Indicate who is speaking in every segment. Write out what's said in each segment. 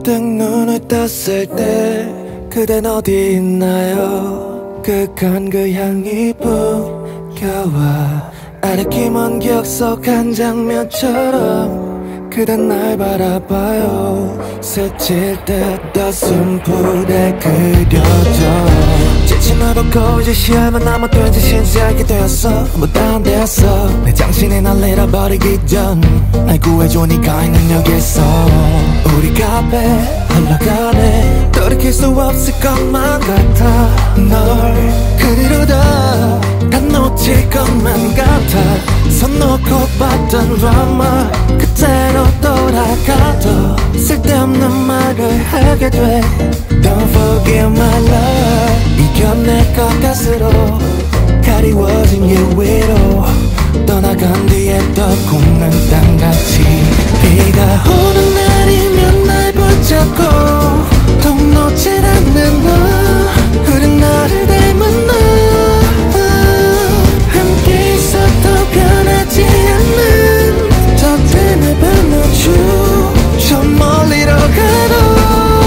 Speaker 1: 문득 눈을 떴을 때 그댄 어디 있나요? 그간 그 향이 풍겨와 아래끼먼 기억 속 한 장면처럼 그댄 날 바라봐요. 스칠 듯 가슴풀에 그려져 지침을 받고 이제 시야만 남았던 짓인지 알게 되었어. 아무도 안 되었어. 내 정신이 날 잃어버리기 전 날 구해줘 네가 있는 여기서. 우리가 앞에 흘러가네. 돌이킬 수 없을 것만 같아. 널 그리려다 다 놓칠 것만 같아. 손 놓고 봤던 드라마 그때로 돌아가도 쓸데없는 말을 하게 돼. Don't forget my love. 이겨낼 것 같으로 가리워진 길 위로 떠나간 뒤에 또 굳는 땅같이 비가 오는 날이면 날 붙잡고 통 놓질 않는 너. 흐린 나를 닮은 너. 함께 있어도 변하지 않는 저 틈을 반겨줘. 저 멀리로 가도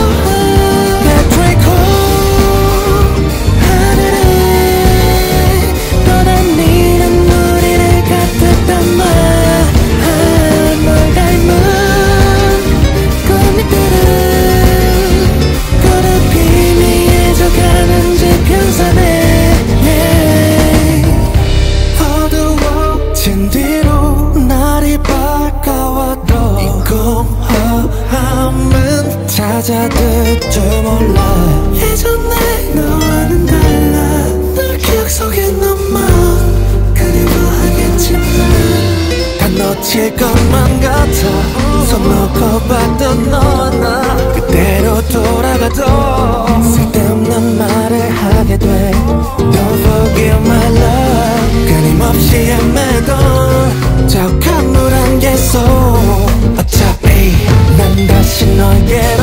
Speaker 1: 찾아들 줄 몰라. 예전에 너와는 달라. 널 기억 속에 넘어 그리워하겠지만 다 놓칠 것만 같아. 손 놓고 봤던 너와 나 그대로 돌아가도 쓸데없는 말을 하게 돼. Don't forget my love. 끊임없이 헤매던 자욱한 물 안개 속 어차피 난 다시 너에게